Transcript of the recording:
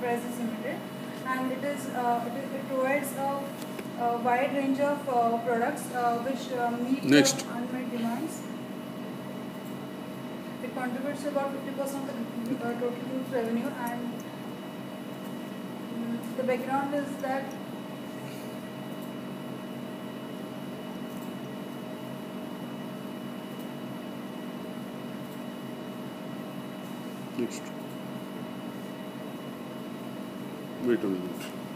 Enterprises Limited, and it provides a wide range of products which meet unmet demands. It contributes to about 50% of the total group's revenue, and the background is that next. Wait a minute.